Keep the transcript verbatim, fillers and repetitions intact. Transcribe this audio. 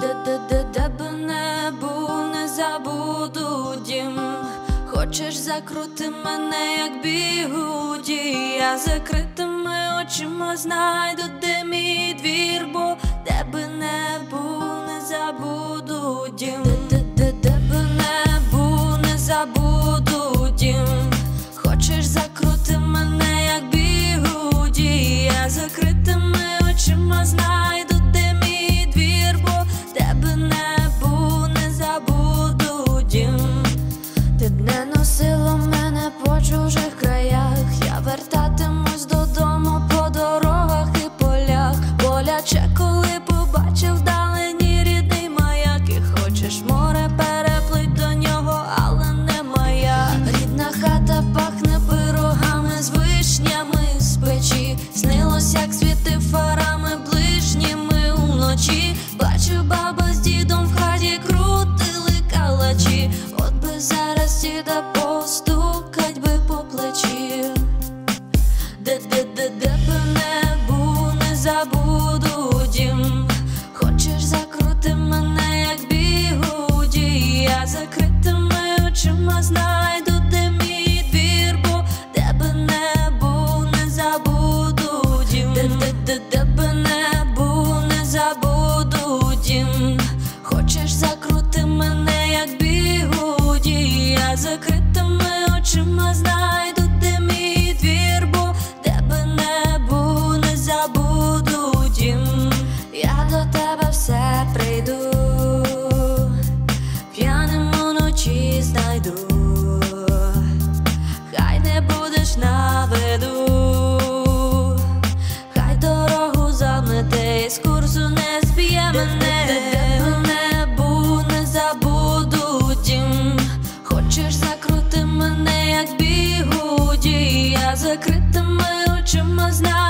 Де б не був, не забуду дім. Хочеш закрути мене, як бігуді, я закритими очима знайду, де мій двір, бо де б не був, не забуду дім. Де б не був, не забуду дім. Хочеш закрути мене, як бігуді, я закритими очима знайду, де мій двір, бо де б не був, не забуду дім. Ти б не носила мене по чужих краях, я вертатимусь додому по дорогах і полях. Боляче, коли побачив вдалині рідний маяк, і хочеш море переплить до нього, але не моя. Рідна хата пахне пирогами з вишнями з печі. Снилось, як світив фарами ближніми уночі. Бачу, баба з дідом в хаті крутили калачі. От би зараз діда постукать би по плечі. Де-де-де-де б не був, не забуду дім. Хочеш закрути мене, як бігуді, я закритими очима знайду, де мій двір, бо де б не був, не забуду дім. Де-де-де б не був, не забуду дім. Хочеш закрути мене, як бігуді, я закритими очима знайду, де мій двір, бо де б не був, не забуду дім. Я до тебе все прийду, п'яним уночі знайду. Хай не будеш на виду, хай дорогу замете і з курсу не зб'є мене. Де б не був, не забуду дім. Хочеш закрути мене, як бігуді, я закритими очима знайду.